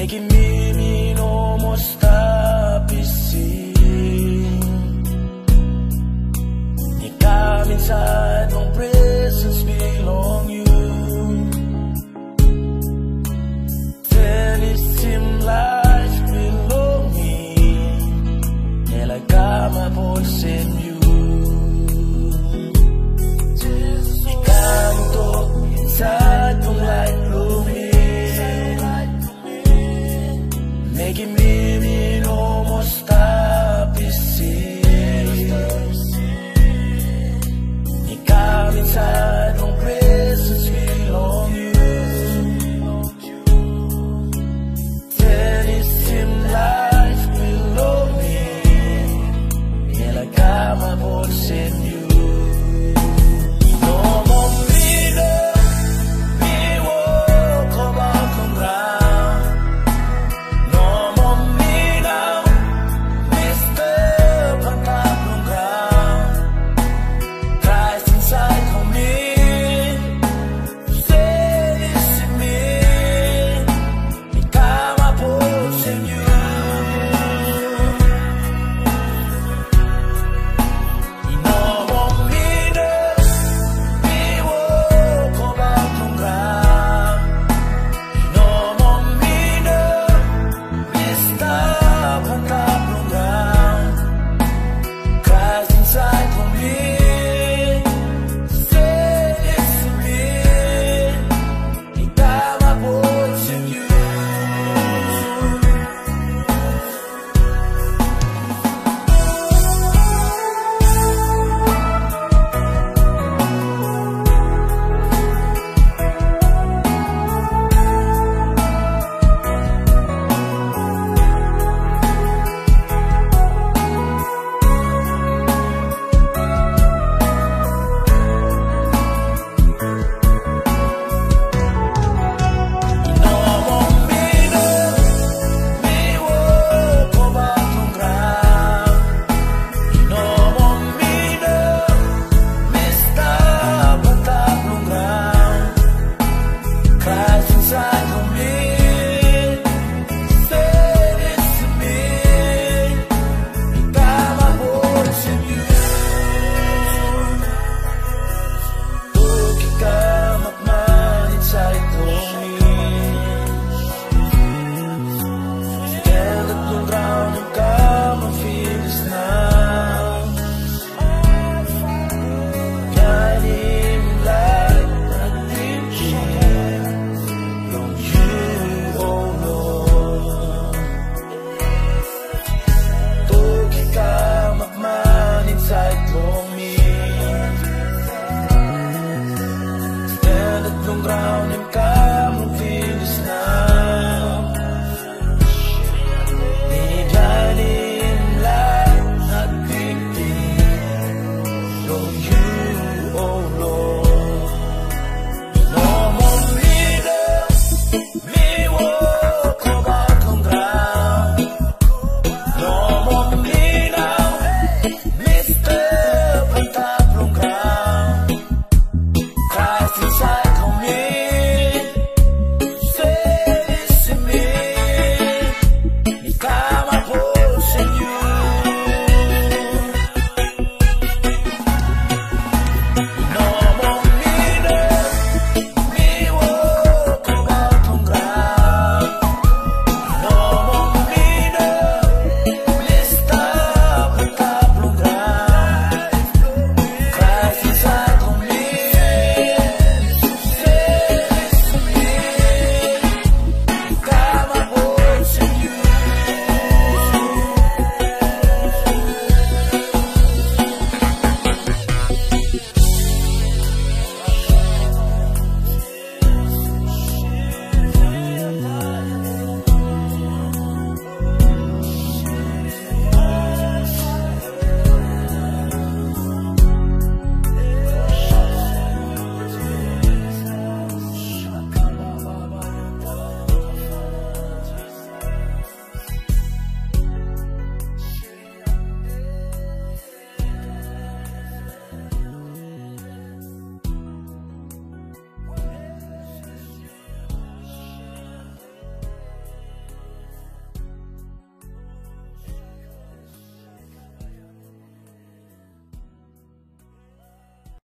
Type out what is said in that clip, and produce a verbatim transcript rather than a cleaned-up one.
making me mean almost stop seeing. You come inside, no presence belong you. Then it seemed life belong me, and I got my voice in you. You come talk inside from light blooming, making me mean almost stop seeing. You come inside, no presence belong you. Then it seemed life below me, and I got my voice in you. No more freedom, we walk above the ground. No more me now, we step on top of the ground. Christ inside of me, say this to me, become a voice in you. No more me now, we walk above the ground. No more me now, we stop on top of the ground. Christ inside of me, say this to me, become a voice in you. No more me now, we walk above the ground. No more me now, we stop on top of the ground. Christ inside of me, say this to me, become a voice in you. Look, you come up man inside of me. Stand up on the ground and come and feel this now. Guiding me like a dream from you, oh Lord. Look, you come up man inside of me. Stand at the ground and come